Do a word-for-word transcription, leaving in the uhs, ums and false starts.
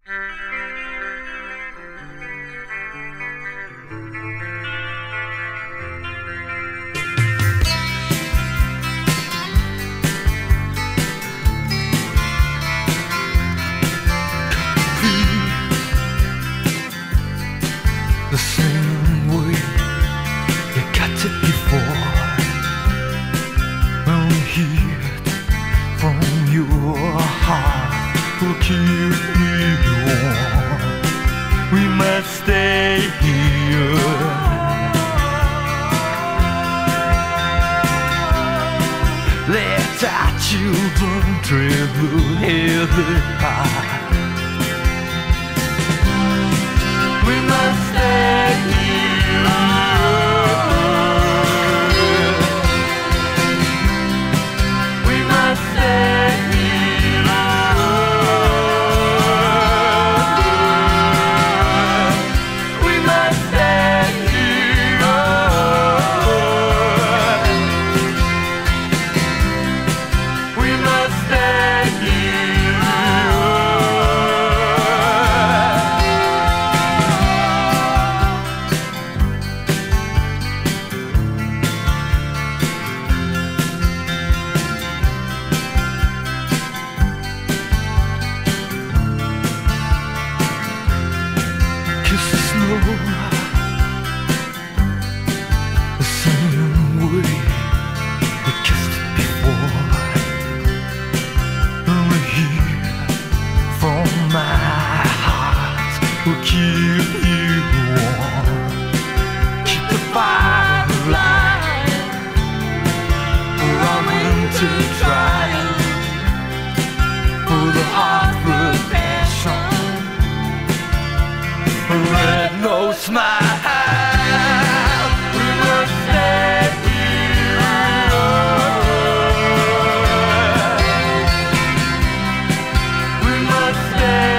The same way you got it before. When we hear it from your heart, will keep me warm. We must stay here. Let our children tread the heavenly path. We must stay here. We must stay here. We must stay here. We must stay here. Kiss the snow the same way we kissed it before. And we hear from my heart will keep you warm. Keep the fire alive for our winter trial, for the heartbreak passion. Red nose smile. We must stay here. We must stay.